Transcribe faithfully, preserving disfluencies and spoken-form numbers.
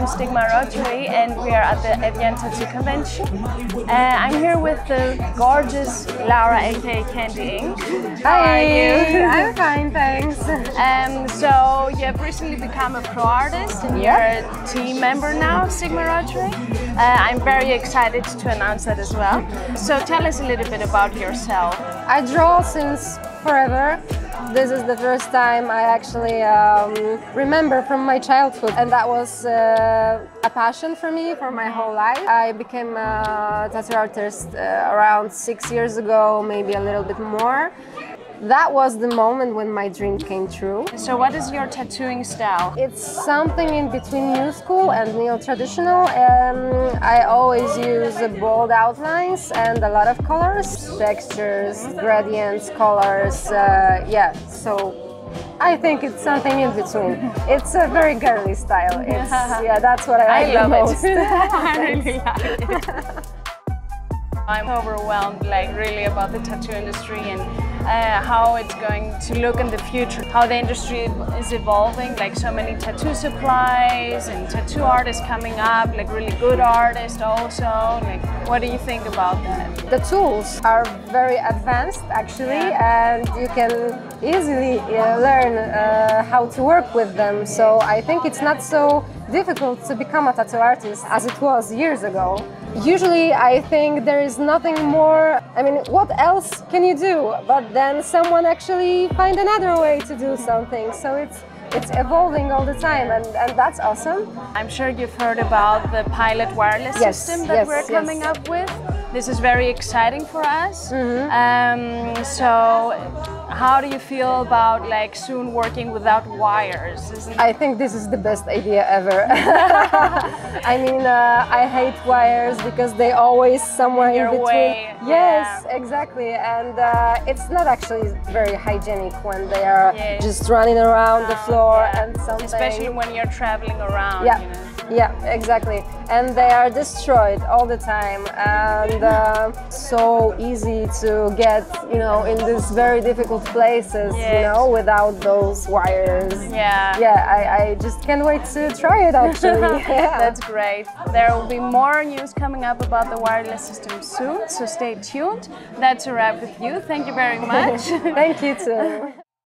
Stigma Rotary and we are at the Evian Tattoo Convention. Uh, I'm here with the gorgeous Laura, aka Candy Ink. How Hi, are you? I'm fine, thanks. Um, so you have recently become a pro artist and Yeah. you're a team member now of Stigma Rotary. Uh, I'm very excited to announce that as well. So tell us a little bit about yourself. I draw since forever. This is the first time I actually um, remember from my childhood, and that was uh, a passion for me for my whole life. I became a tattoo artist uh, around six years ago, maybe a little bit more. That was the moment when my dream came true. So what is your tattooing style? It's something in between new school and neo-traditional. Um, I always use bold outlines and a lot of colors, textures, gradients, colors, uh, yeah, so I think it's something in between. It's a very girly style. It's, yeah, that's what I like I the love most. it. I really like it. I'm overwhelmed, like really about the tattoo industry and uh, how it's going to look in the future, how the industry is evolving, like so many tattoo supplies and tattoo artists coming up, like really good artists also. Like, what do you think about that? The tools are very advanced actually, Yeah. and you can easily uh, learn uh, how to work with them. So I think it's not so difficult to become a tattoo artist as it was years ago. Usually I think there is nothing more, I mean, what else can you do? But then someone actually find another way to do something. So it's It's evolving all the time, and, and that's awesome. I'm sure you've heard about the Pilot wireless Yes, system that yes, we're coming yes. up with. This is very exciting for us. Mm-hmm. um, so, how do you feel about like soon working without wires? Isn't I think this is the best idea ever. I mean, uh, I hate wires because they always somewhere in Your between. way, Yes, yeah. exactly, and uh, it's not actually very hygienic when they are Yes. just running around the floor Yeah. and something. Especially when you're traveling around. Yeah, You know? yeah, exactly. And they are destroyed all the time, and uh, so easy to get, you know, in these very difficult places, you Yes. know, without those wires. Yeah. Yeah, I, I just can't wait to try it actually. Yeah. That's great. There will be more news coming up about the wireless system soon, so stay tuned. That's a wrap with you. Thank you very much. Thank you too.